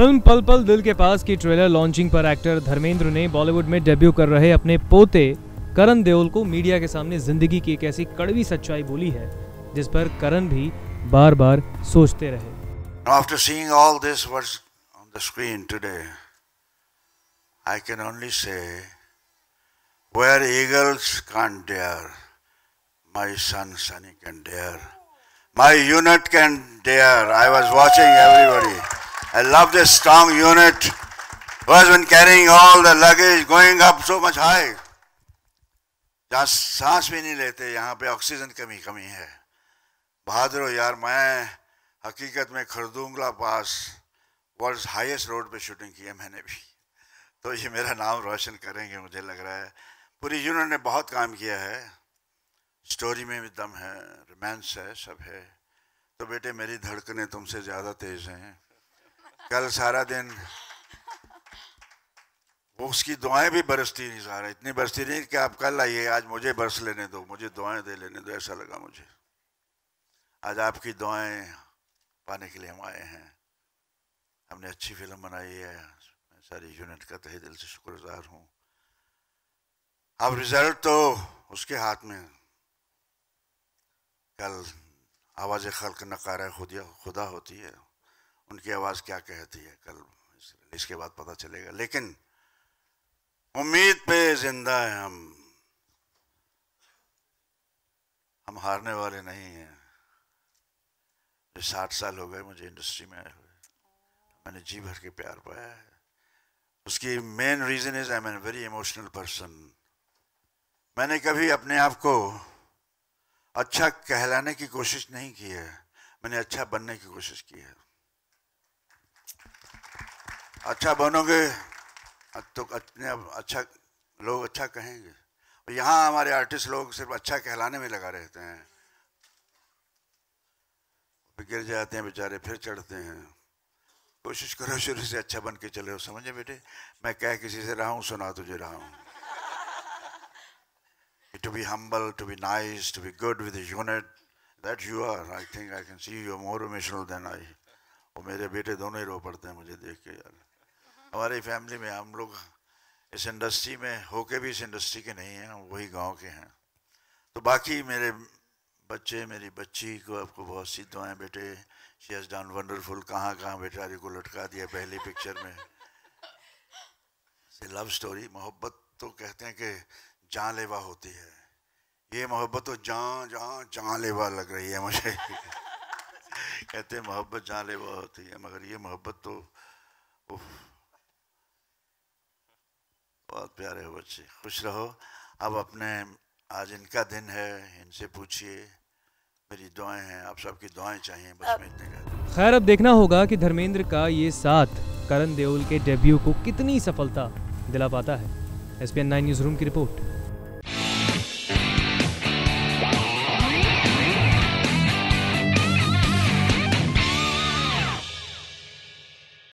Film पल पल दिल के पास की ट्रेलर लॉन्चिंग पर एक्टर धर्मेंद्र ने बॉलीवुड में डेब्यू कर रहे अपने पोते करण देओल को मीडिया के सामने जिंदगी की एक ऐसी कड़वी सच्चाई बोली है जिस पर करण भी बार बार सोचते रहे। After seeing all this what's on the screen today, I can only say, where eagles can't dare, my son Sunny can dare. My unit can dare. I was watching everybody. I love this strong unit who has been carrying all the luggage going up so much high. जहाँ सांस भी नहीं लेते, यहाँ पे oxygen कमी है। बहादुर हो यार। मैं हकीकत में Khardungla pass world highest road पे शूटिंग की है मैंने भी, तो ये मेरा नाम रोशन करेंगे मुझे लग रहा है। पूरी यूनिट ने बहुत काम किया है, स्टोरी में भी दम है, रोमांस है, सब है। तो बेटे मेरी धड़कनें तुमसे ज़्यादा तेज हैं। कल सारा दिन वो उसकी दुआएं भी बरसती नहीं, सारा इतनी बरसती नहीं कि आप कल आइए, आज मुझे बरस लेने दो, मुझे दुआएं दे लेने दो, ऐसा लगा मुझे। आज आपकी दुआएं पाने के लिए हम आए हैं। हमने अच्छी फिल्म बनाई है, मैं सारी यूनिट का तहे दिल से शुक्रगुजार हूँ। अब रिजल्ट तो उसके हाथ में। कल आवाज़ खल्क नकारा खुदा होती है, उनकी आवाज़ क्या कहती है कल इस रिलीज के बाद पता चलेगा। लेकिन उम्मीद पे जिंदा है हम हारने वाले नहीं हैं। 60 साल हो गए मुझे इंडस्ट्री में आए हुए, मैंने जी भर के प्यार पाया है। उसकी main reason is I am a very emotional person. मैंने कभी अपने आप को अच्छा कहलाने की कोशिश नहीं की है, मैंने अच्छा बनने की कोशिश की है। अच्छा बनोगे तो अपने अच्छा लोग अच्छा कहेंगे। यहाँ हमारे आर्टिस्ट लोग सिर्फ अच्छा कहलाने में लगा रहते हैं, गिर जाते हैं बेचारे, फिर चढ़ते हैं। कोशिश करो शुरू से अच्छा बन के चले हो, समझे बेटे। मैं कह किसी से रहा हूँ, सुना तुझे रहा हूँ। To be humble, to be nice, to be good with the unit, that you are. I think I can see you are more emotional than I. और मेरे बेटे दोनों ही रो पड़ते हैं मुझे देख के यार। हमारी फैमिली में हम लोग इस इंडस्ट्री में होके भी इस इंडस्ट्री के नहीं हैं, वही गांव के हैं। तो बाकी मेरे बच्चे, मेरी बच्ची को आपको बहुत सी दुआएं बेटे। She has done wonderful. कहाँ बेचारी को लटका दिया पहली पिक्चर में। लव स्टोरी, मोहब्बत तो कहते हैं कि जानलेवा होती है, ये मोहब्बत तो जानलेवा लग रही है मुझे। कहते हैं मोहब्बत जानलेवा होती है, मगर ये मोहब्बत तो बहुत प्यारे हो बच्चे। खुश रहो। अब अपने आज इनका दिन है, इनसे पूछिए, मेरी दुआएं हैं, आप सबकी दुआएं चाहिए, बस मैं इतने कहता। खैर अब देखना होगा कि धर्मेंद्र का ये साथ करण देओल के डेब्यू को कितनी सफलता दिला पाता है। SPN 9 न्यूज़ रूम की रिपोर्ट।